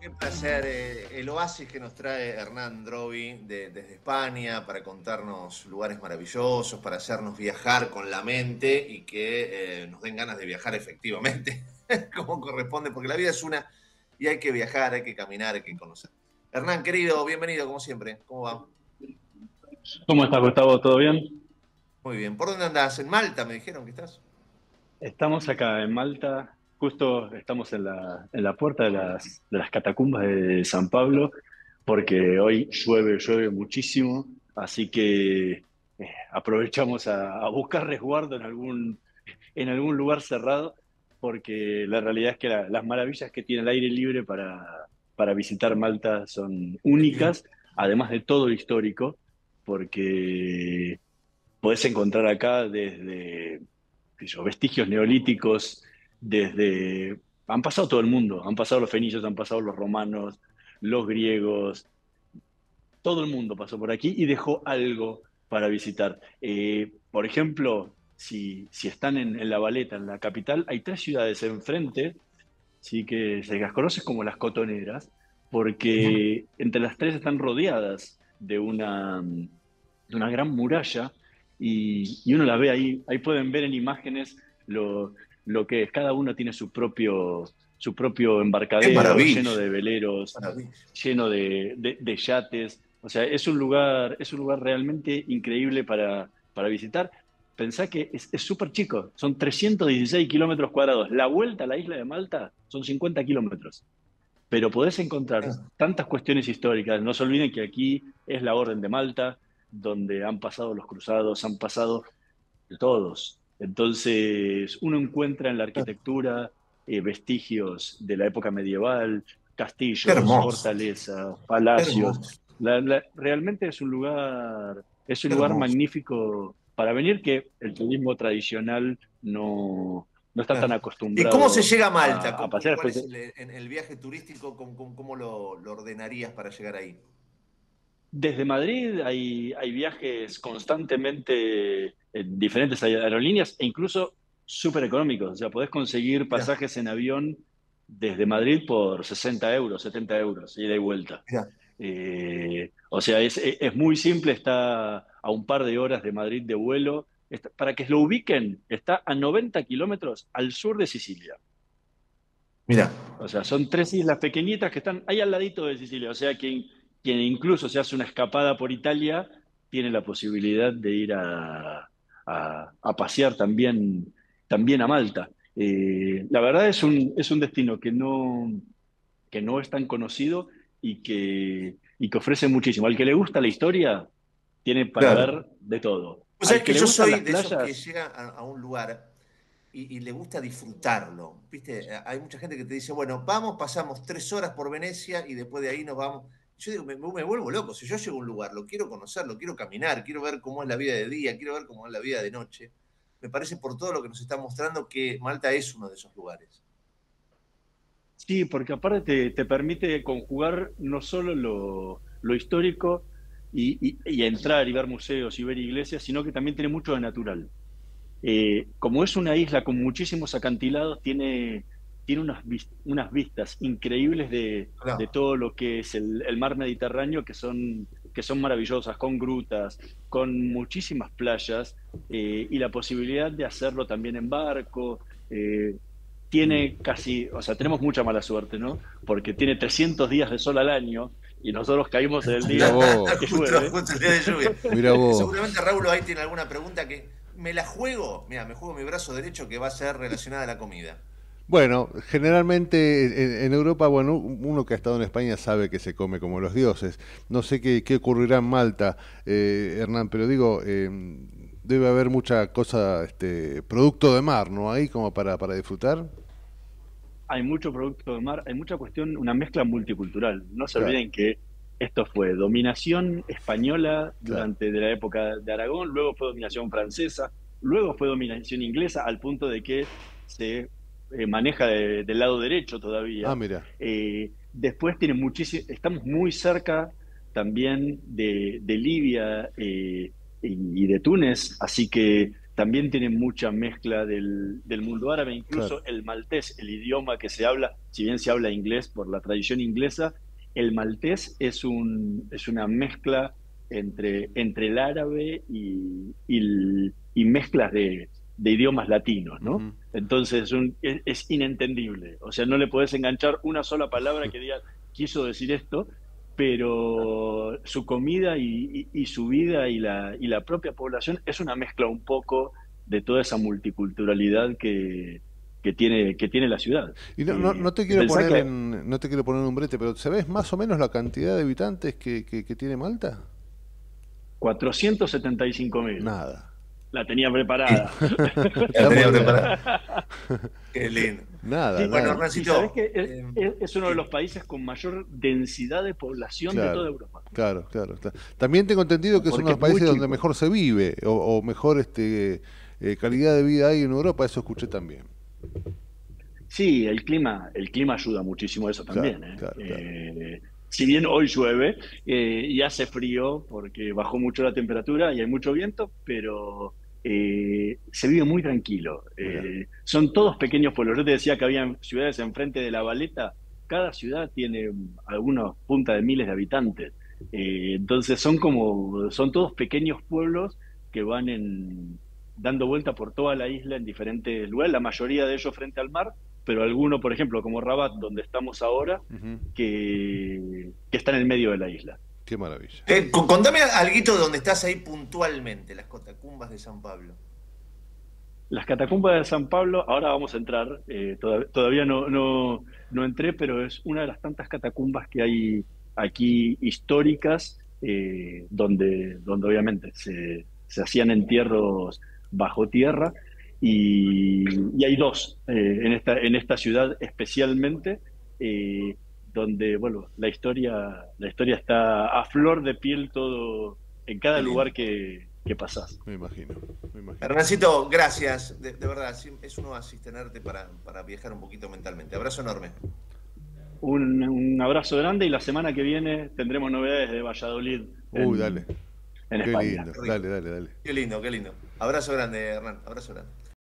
Qué placer, el oasis que nos trae Hernán Drovi desde España para contarnos lugares maravillosos, para hacernos viajar con la mente y que nos den ganas de viajar efectivamente, como corresponde, porque la vida es una y hay que viajar, hay que caminar, hay que conocer. Hernán, querido, bienvenido como siempre. ¿Cómo va? ¿Cómo estás, Gustavo? ¿Todo bien? Muy bien. ¿Por dónde andás? ¿En Malta me dijeron que estás? Estamos acá en Malta, justo estamos en la puerta de las catacumbas de San Pablo, porque hoy llueve muchísimo, así que aprovechamos a buscar resguardo en algún lugar cerrado, porque la realidad es que las maravillas que tiene el aire libre para visitar Malta son Qué lindo. únicas, además de todo lo histórico, porque podés encontrar acá desde qué sé yo, vestigios neolíticos, desde... Han pasado todo el mundo, han pasado los fenicios, han pasado los romanos, los griegos, todo el mundo pasó por aquí y dejó algo para visitar. Por ejemplo, si están en La Valeta, en la capital, hay tres ciudades enfrente, sí que se las conoce como las cotoneras, porque entre las tres están rodeadas de una gran muralla y uno la ve ahí, ahí pueden ver en imágenes lo que es, cada uno tiene su propio Qué embarcadero lleno maravilla. de veleros, Maravilla. lleno de yates, o sea, es un lugar realmente increíble para visitar. Pensá que es súper chico, son 316 kilómetros cuadrados. La vuelta a la isla de Malta son 50 kilómetros, pero podés encontrar tantas cuestiones históricas. No se olviden que aquí es la Orden de Malta, donde han pasado los cruzados, han pasado todos. Entonces, uno encuentra en la arquitectura vestigios de la época medieval, Qué castillos, hermoso, fortalezas, qué palacios. hermoso, Realmente es un qué lugar hermoso. magnífico para venir que el turismo tradicional no está tan Claro. ¿Y cómo se acostumbrado llega a Malta? a pasear. ¿Cuál es el viaje turístico? ¿Cómo lo ordenarías para llegar ahí? Desde Madrid hay viajes constantemente en diferentes aerolíneas e incluso súper económicos. O sea, podés conseguir Mira, pasajes en avión desde Madrid por 60 euros, 70 euros, ida y vuelta. mira. O sea, es muy simple, está a un par de horas de Madrid de vuelo. Para que lo ubiquen, está a 90 kilómetros al sur de Sicilia. Mira, O sea, son tres islas pequeñitas que están ahí al ladito de Sicilia. O sea, quien incluso se hace una escapada por Italia tiene la posibilidad de ir a pasear también a Malta. La verdad es un destino que no es tan conocido y que ofrece muchísimo. Al que le gusta la historia, tiene para claro. ver de todo. Pues Al sabes que que le yo gustan soy las de esos que playas, llega a un lugar y le gusta disfrutarlo. ¿Viste? Hay mucha gente que te dice, bueno, vamos, pasamos 3 horas por Venecia y después de ahí nos vamos. Yo digo, me vuelvo loco. Si yo llego a un lugar, lo quiero conocer, lo quiero caminar, quiero ver cómo es la vida de día, quiero ver cómo es la vida de noche. Me parece por todo lo que nos está mostrando que Malta es uno de esos lugares. sí, porque aparte te permite conjugar no solo lo histórico y entrar y ver museos y ver iglesias, sino que también tiene mucho de natural. Como es una isla con muchísimos acantilados, tiene unas vistas increíbles de Claro. todo lo que es el mar Mediterráneo, que son maravillosas, con grutas, con muchísimas playas, y la posibilidad de hacerlo también en barco. Tiene casi, o sea, tenemos mucha mala suerte, ¿no? Porque tiene 300 días de sol al año y nosotros caímos en el Mira día vos, que justo, llueve. justo el día de lluvia. mira vos. Seguramente Raúl ahí tiene alguna pregunta que me la juego. Mira, me juego mi brazo derecho que va a ser relacionada a la comida. Bueno, generalmente en Europa, bueno, uno que ha estado en España sabe que se come como los dioses. No sé qué ocurrirá en Malta, Hernán, pero digo, debe haber mucha cosa, producto de mar, ¿no? Ahí como para disfrutar. Hay mucho producto de mar, hay mucha cuestión, una mezcla multicultural. No se Claro, olviden que esto fue dominación española claro. durante de la época de Aragón, luego fue dominación francesa, luego fue dominación inglesa, al punto de que se maneja del lado derecho Ah, todavía. mira, Después tiene muchísimo, estamos muy cerca también de Libia y de Túnez, así que también tiene mucha mezcla del mundo árabe, Claro. incluso el maltés, el idioma que se habla, si bien se habla inglés por la tradición inglesa, el maltés es una mezcla entre el árabe y mezclas de idiomas latinos, ¿no? Ujú. Entonces es inentendible, o sea, no le podés enganchar una sola palabra que diga, quiso decir esto, pero su comida y su vida y la propia población es una mezcla un poco de toda esa multiculturalidad que tiene la ciudad. Y no te quiero Pensá poner que no te quiero poner un brete, pero ¿sabés más o menos la cantidad de habitantes que tiene Malta? 475.000, Nada. la tenía preparada. La Está tenía muy bien. preparada. Qué lindo. Nada, Sí, Bueno, nada. y sabés Hernancito, que es uno de sí, los países con mayor densidad de población de toda Claro, Europa, claro, claro. También tengo entendido que es uno de porque los es muy países donde chico. mejor se vive o mejor calidad de vida hay en Europa, eso escuché también. Sí, el clima ayuda muchísimo a eso Claro, también, ¿eh? claro, claro. Si bien hoy llueve y hace frío porque bajó mucho la temperatura y hay mucho viento, pero se vive muy tranquilo. Mira, Son todos pequeños pueblos. Yo te decía que había ciudades enfrente de La Valeta. Cada ciudad tiene algunas punta de miles de habitantes. Entonces son todos pequeños pueblos que dando vuelta por toda la isla en diferentes lugares, la mayoría de ellos frente al mar, pero alguno, por ejemplo, como Rabat, donde estamos ahora, ujú, que está en el medio de la isla. qué maravilla. Contame alguito de donde estás ahí puntualmente, las catacumbas de San Pablo. Las catacumbas de San Pablo, ahora vamos a entrar, todavía no entré, pero es una de las tantas catacumbas que hay aquí históricas, donde obviamente se hacían entierros bajo tierra, y hay dos en esta ciudad especialmente, donde bueno, la historia está a flor de piel todo, en cada Qué lugar lindo. que pasás. Me imagino, me imagino. Hernancito, gracias. De verdad, sí, es un oasis tenerte para viajar un poquito mentalmente. Abrazo enorme. Un abrazo grande y la semana que viene tendremos novedades de Valladolid Uy, dale. en Qué España. lindo. Qué Dale, rico. dale, dale. Qué lindo, qué lindo. Abrazo grande, Hernán. Abrazo grande.